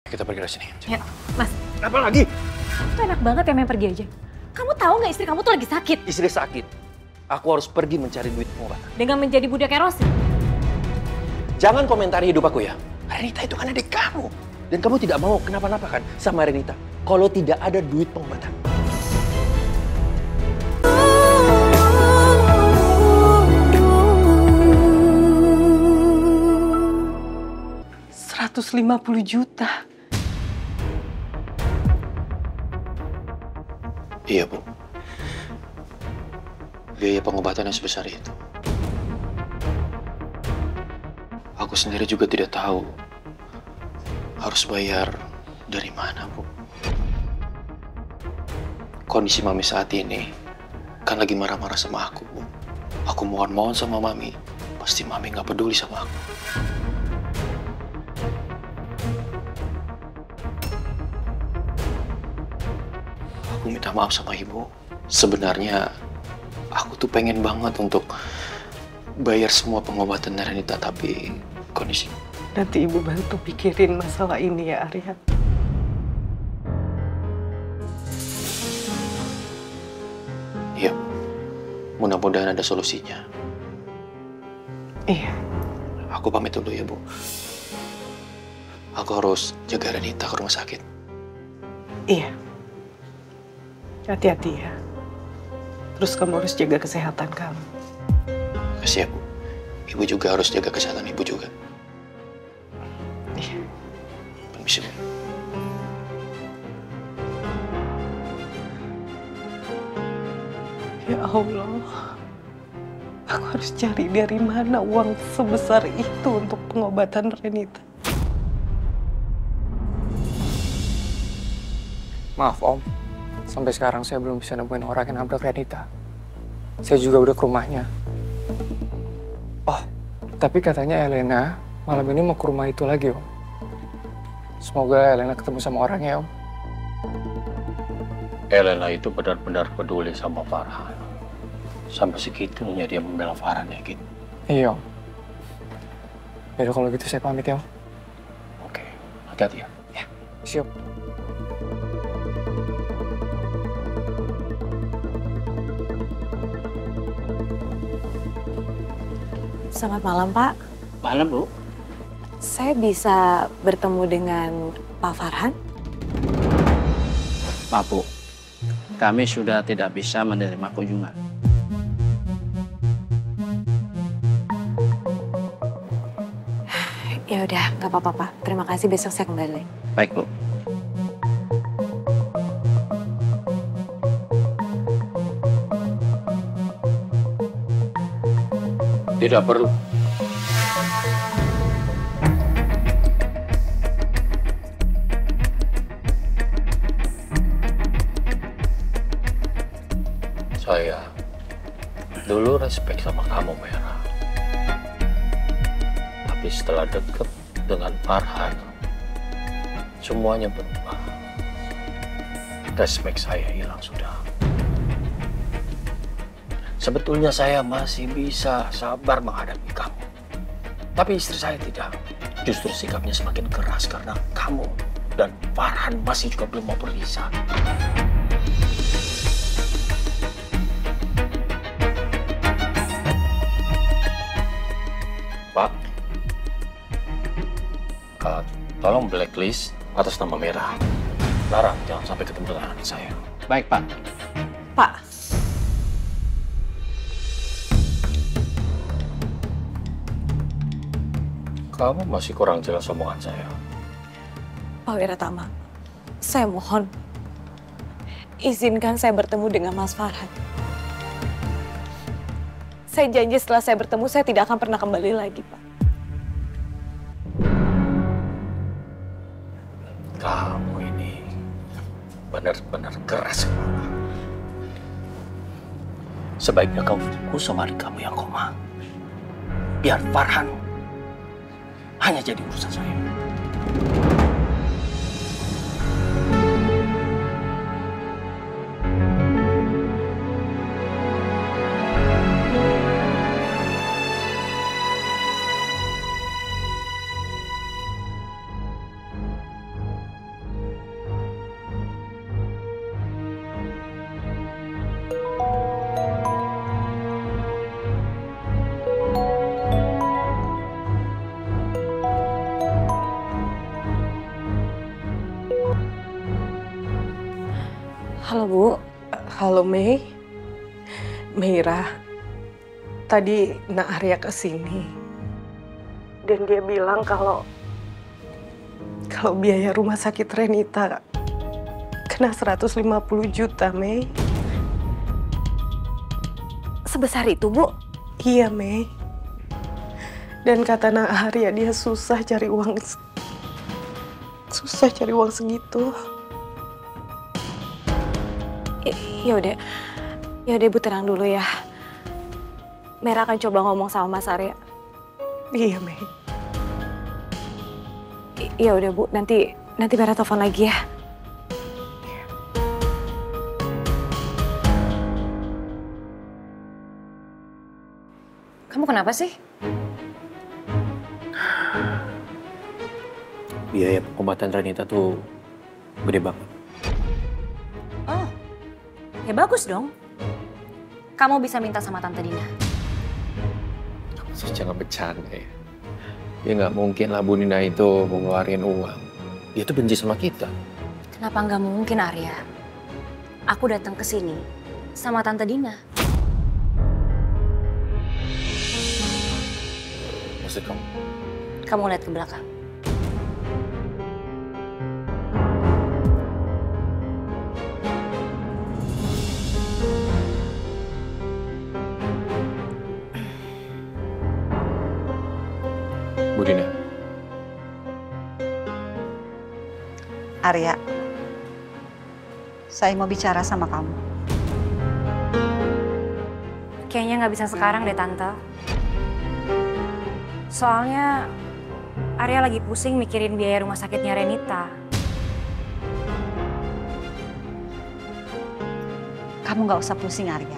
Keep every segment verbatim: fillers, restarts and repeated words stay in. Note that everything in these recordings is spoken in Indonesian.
Kita pergi dari sini. Ya, Mas. Apa lagi? Itu enak banget ya main pergi aja. Kamu tahu nggak istri kamu tuh lagi sakit? Istri sakit. Aku harus pergi mencari duit pengobatan. Dengan menjadi budak Rosi. Jangan komentari hidup aku ya. Renita itu kan adik kamu. Dan kamu tidak mau kenapa-napa kan sama Renita. Kalau tidak ada duit pengobatan. seratus lima puluh juta. Iya, Bu. Biaya pengobatannya sebesar itu. Aku sendiri juga tidak tahu harus bayar dari mana, Bu. Kondisi Mami saat ini kan lagi marah-marah sama aku, Bu. Aku mohon-mohon sama Mami, pasti Mami nggak peduli sama aku. Aku minta maaf sama Ibu. Sebenarnya aku tuh pengen banget untuk bayar semua pengobatan Renita, tapi kondisi... Nanti Ibu bantu pikirin masalah ini ya, Arya. Iya, mudah-mudahan ada solusinya. Iya. Aku pamit dulu ya, Bu. Aku harus jaga Renita ke rumah sakit. Iya. Hati-hati ya. Terus kamu harus jaga kesehatan kamu. Kasih ya, Bu. Ibu juga harus jaga kesehatan Ibu juga. Iya. Permisi, Bu. Ya Allah. Aku harus cari dari mana uang sebesar itu untuk pengobatan Renita. Maaf, Om. Sampai sekarang saya belum bisa nemuin orang yang nabrak Renita. Saya juga udah ke rumahnya. Oh, tapi katanya Elena malam ini mau ke rumah itu lagi, Om. Semoga Elena ketemu sama orangnya, Om. Elena itu benar-benar peduli sama Farhan. Sampai segitunya dia membela Farhan ya, gitu. Iya, Om. Yaudah kalau gitu saya pamit ya, Om. Oke, hati-hati ya. Ya, siap. Selamat malam, Pak. Malam, Bu. Saya bisa bertemu dengan Pak Farhan? Maaf, Bu. Kami sudah tidak bisa menerima kunjungan. Ya udah, nggak apa-apa, Pak. Terima kasih, besok saya kembali. Baik, Bu. Tidak perlu. Saya dulu respect sama kamu, Merah. Tapi setelah deket dengan Farhan, semuanya berubah. Respect saya hilang sudah. Sebetulnya saya masih bisa sabar menghadapi kamu. Tapi istri saya tidak. Justru sikapnya semakin keras karena kamu dan Farhan masih juga belum mau berpisah. Pak, uh, tolong blacklist atas nama Merah. Larang jangan sampai ketemu dengan anak saya. Baik, Pak. Pak. Kamu masih kurang jelas omongan saya. Pak Wiratama, saya mohon izinkan saya bertemu dengan Mas Farhan. Saya janji setelah saya bertemu, saya tidak akan pernah kembali lagi, Pak. Kamu ini benar-benar keras kepala. Sebaiknya kamu fokus sama adik kamu yang koma. Biar Farhan hanya jadi urusan saya. Halo, Bu. Halo Mei. Meira. Tadi Nak Arya kesini. Dan dia bilang kalau kalau biaya rumah sakit Renita kena seratus lima puluh juta, Mei. Sebesar itu, Bu? Iya, Mei. Dan kata Nak Arya dia susah cari uang susah cari uang segitu. Ya udah, ya udah Bu, tenang dulu ya. Mera akan coba ngomong sama Mas Arya. Iya, Mei. Ya udah Bu, nanti nanti Mera telepon lagi ya. Kamu kenapa sih? Biaya pengobatan Renita tuh gede banget. Oh, ya bagus dong. Kamu bisa minta sama Tante Dina. Sus, jangan bercanda ya. Ya nggak mungkin lah Bu Nina itu mengeluarin uang. Dia tuh benci sama kita. Kenapa nggak mungkin, Arya? Aku datang ke sini sama Tante Dina. Maksud kamu? Kamu lihat ke belakang. Bu Dina. Arya, saya mau bicara sama kamu. Kayaknya nggak bisa sekarang deh, Tante. Soalnya Arya lagi pusing mikirin biaya rumah sakitnya Renita. Kamu nggak usah pusing, Arya.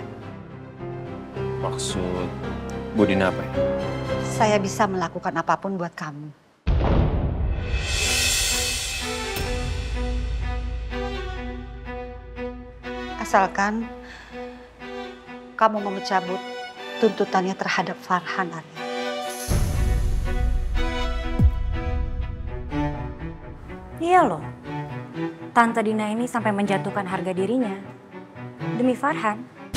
Maksud Bu Dina apa ya? Saya bisa melakukan apapun buat kamu. Asalkan kamu mau mencabut tuntutannya terhadap Farhan, Arya. Iya loh, Tante Dina ini sampai menjatuhkan harga dirinya demi Farhan.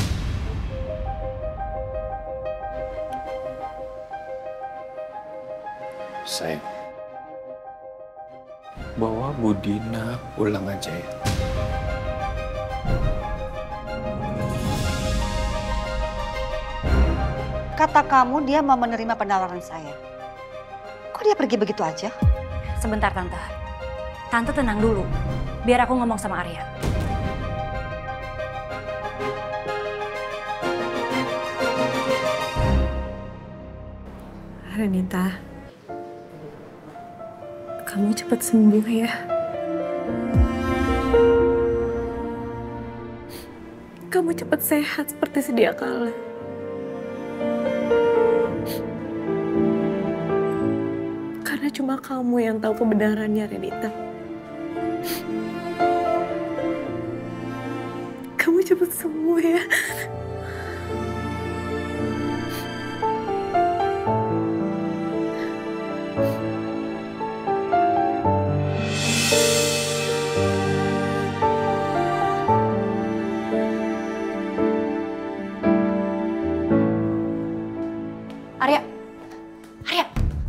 Sayang, bawa Bu Dina pulang aja ya. Kata kamu dia mau menerima penawaran saya. Kok dia pergi begitu aja? Sebentar, Tante. Tante tenang dulu, biar aku ngomong sama Arya. Renita, kamu cepat sembuh ya. Kamu cepat sehat seperti sedia kala. Karena cuma kamu yang tahu kebenarannya, Renita. Kamu cepat sembuh ya. Arya, Arya,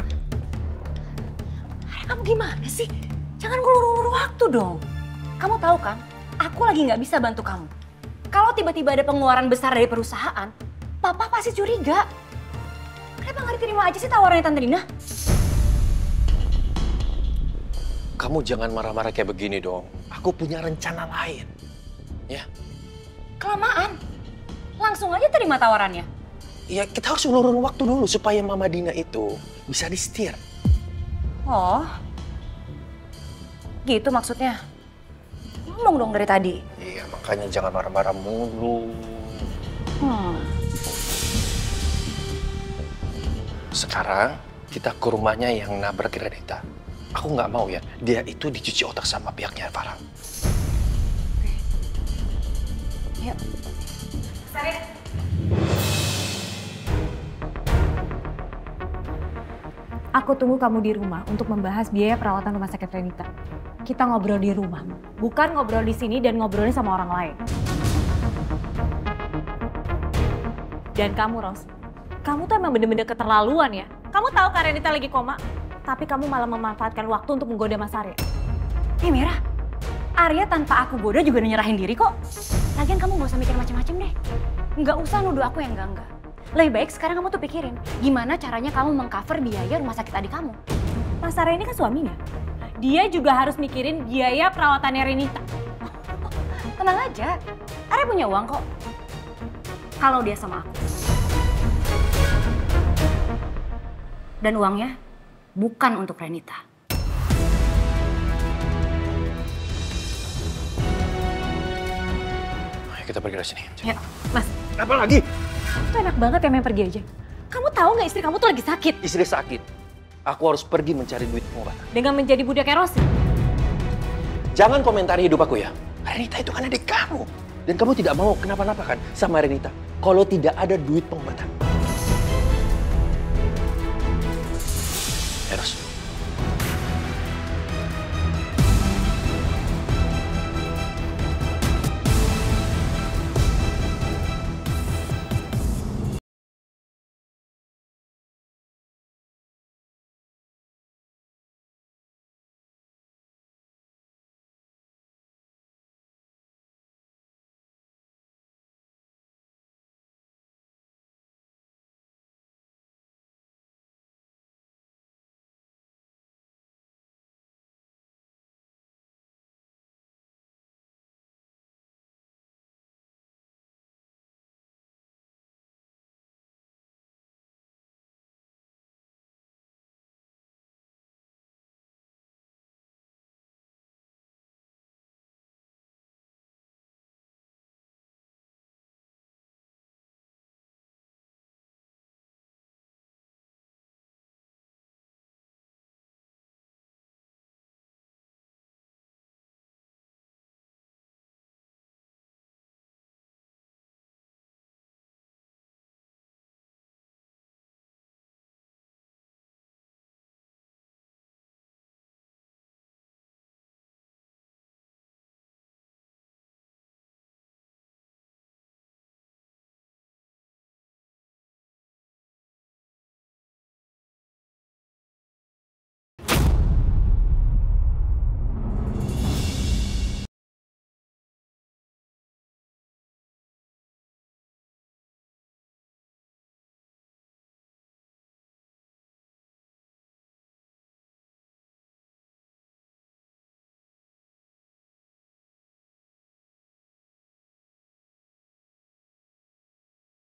Arya kamu gimana sih? Jangan ngulur-ngulur waktu dong. Kamu tahu kan, aku lagi nggak bisa bantu kamu. Kalau tiba-tiba ada pengeluaran besar dari perusahaan, Papa pasti curiga. Kenapa nggak diterima aja sih tawarannya Tante Dina? Kamu jangan marah-marah kayak begini dong. Aku punya rencana lain. Ya. Kelamaan. Langsung aja terima tawarannya. Ya kita harus ulurin waktu dulu supaya Mama Dina itu bisa disetir. Oh, gitu maksudnya. Ngomong dong dari tadi. Iya, makanya jangan marah-marah mulu. Hmm. Sekarang kita ke rumahnya yang nabrak Renita. Aku nggak mau ya, dia itu dicuci otak sama pihaknya Farhan. Yuk. Aku tunggu kamu di rumah untuk membahas biaya perawatan rumah sakit Renita. Kita ngobrol di rumah, bukan ngobrol di sini dan ngobrolnya sama orang lain. Dan kamu, Ros, kamu tuh emang bener-bener keterlaluan ya. Kamu tahu kan Renita lagi koma, tapi kamu malah memanfaatkan waktu untuk menggoda Mas Arya. Eh Mira, Arya tanpa aku goda juga udah nyerahin diri kok. Lagian kamu gak usah mikir macam-macam deh. Nggak usah nuduh aku yang enggak-enggak. Lebih baik sekarang kamu tuh pikirin, gimana caranya kamu mengcover biaya rumah sakit adik kamu. Mas Arya ini kan suaminya. Dia juga harus mikirin biaya perawatannya Renita. Tenang aja, Arya punya uang kok. Kalau dia sama aku. Dan uangnya bukan untuk Renita. Ayo kita pergi dari sini. Ya, Mas. Apa lagi? Itu enak banget ya main pergi aja. Kamu tahu nggak istri kamu tuh lagi sakit? Istri sakit. Aku harus pergi mencari duit pengobatan. Dengan menjadi budaknya Rosi. Jangan komentari hidup aku ya. Renita itu kan adik kamu. Dan kamu tidak mau kenapa-napa kan sama Renita. Kalau tidak ada duit pengobatan. Eros,